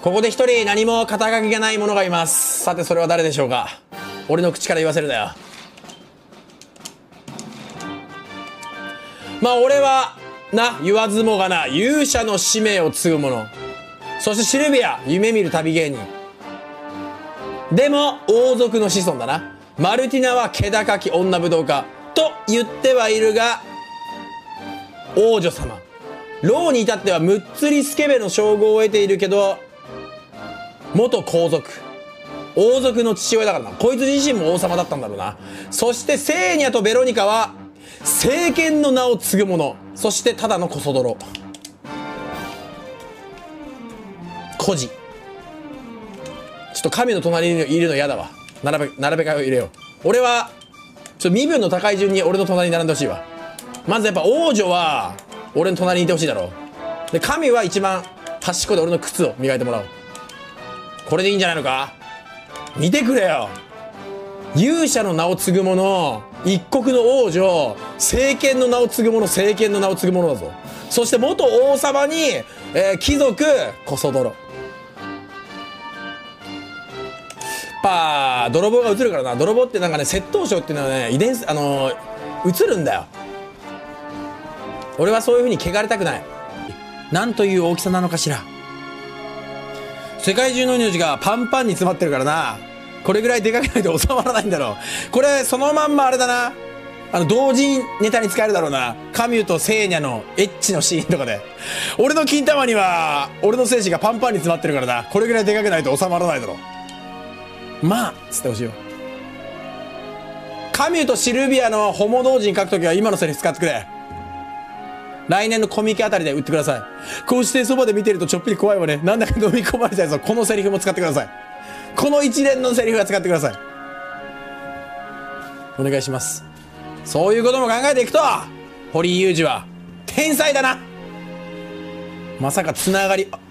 ここで一人何も肩書きがない者がいます。さてそれは誰でしょうか。俺の口から言わせるなよ。まあ俺はな、言わずもがな勇者の使命を継ぐ者、そしてシルビア夢見る旅芸人でも王族の子孫だな。マルティナは気高き女武道家と言ってはいるが王女様。ローに至ってはムッツリスケベの称号を得ているけど元皇族、王族の父親だからな。こいつ自身も王様だったんだろうな。そしてセーニャとベロニカは聖剣の名を継ぐ者、そしてただのコソ泥孤児。ちょっと神の隣にいるの嫌だわ。並べ替えを入れよう。俺はちょっと身分の高い順に俺の隣に並んでほしいわ。まずやっぱ王女は俺の隣にいてほしいだろう。で神は一番端っこで俺の靴を磨いてもらおう。これでいいんじゃないのか。見てくれよ、勇者の名を継ぐ者、一国の王女、聖剣の名を継ぐ者、聖剣の名を継ぐ者だぞ。そして元王様に、貴族コソ泥。泥棒が映るからな。泥棒ってなんかね、窃盗症っていうのはね、遺伝映るんだよ。俺はそういう風に汚れたくない。なんという大きさなのかしら。世界中の命がパンパンに詰まってるからな。これぐらいでかくないと収まらないんだろう。これそのまんまあれだな、同人ネタに使えるだろうな。カミュとセーニャのエッチのシーンとかで、俺の金玉には俺の精子がパンパンに詰まってるからな。これぐらいでかくないと収まらないだろう。まあつってほしいよ。カミュとシルビアのホモ同人書くときは今のセリフ使ってくれ。来年のコミケあたりで売ってください。こうしてそばで見てるとちょっぴり怖いわね。なんだか飲み込まれちゃうぞ。このセリフも使ってください。この一連のセリフは使ってください。お願いします。そういうことも考えていくと堀井雄二は天才だな。まさかつながり